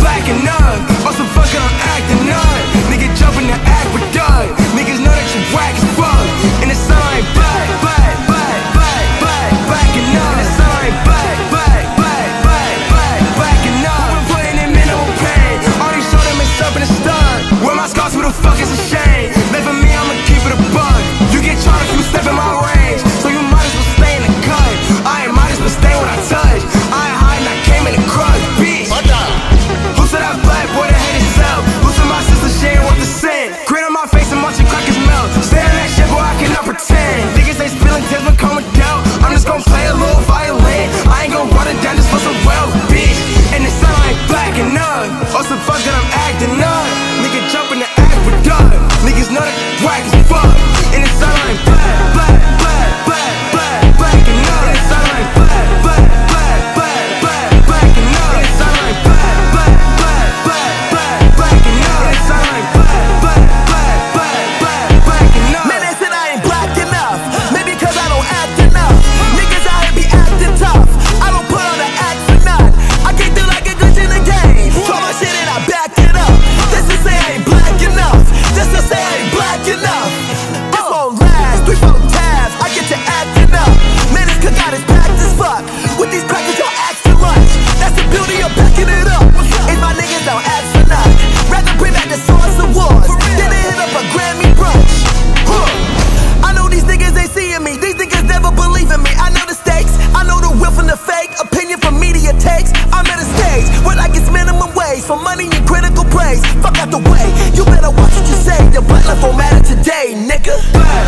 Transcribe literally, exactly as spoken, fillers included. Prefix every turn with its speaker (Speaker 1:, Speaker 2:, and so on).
Speaker 1: black and none. Also fucking I'm acting none. Nigga jumping the aqueduct. Niggas know that you whack as fuck. And the sun ain't black, black, black, black, black, black and none. And the sun ain't black, black, black, black, black, black and none. We're putting in minimal pain. Already showed them it's up in the stun. Where my scars, who the fuck is a shame? Live for me, I'ma keep it a bug. You get charred if you step in my range. So you might as well stay in the cut. I ain't might as well stay when I touch. I ain't hiding, I came in the crush, bitch. Who said that black boy that hate himself? Who said my sister she ain't worth the cent? Grin on my face and watching crackers melt. Stay on that shit, boy, I cannot pretend. Niggas ain't spilling tears, but come with doubt. I'm just gon' play a little violin. I ain't gon' run it down just for some wealth, bitch. And the sun ain't black and none. Oh, some fuck that I'm acting none. Nigga jumping the aqueduct. Niggas know that whack as fuck. And the sun ain't black, black, black, black, black, black and none. And the sun ain't black, black, black, black, black, black and none. And the sun ain't black, black, black, black, black, black and none. And the sun ain't black, black, black, black, black, black and none.
Speaker 2: Man, they said I ain't black enough. Maybe cause I don't act enough. Niggas out here be acting tough. I don't put on the act for none. I can't do like a glitch in the game. Talk my shit and I back it up. This to say I ain't black enough. This to say I ain't black enough. This won't last. Three, four tabs. I get to acting up. Man, this cookout is packed as fuck. With these crackers, y'all ask for lunch. That's the beauty of backing it up. If my niggas don't ask for none, rather bring back the source of wars. Then they hit up a Grammy brunch. Huh. I know these niggas ain't seeing me. These niggas never believe in me. I know the stakes. I know the real from the fake. Opinion from media takes. I'm at a stage where like it's minimum wage for money and critical praise. Fuck out the way. You better watch what you say. Your black life won't matter today, nigga.
Speaker 1: Black,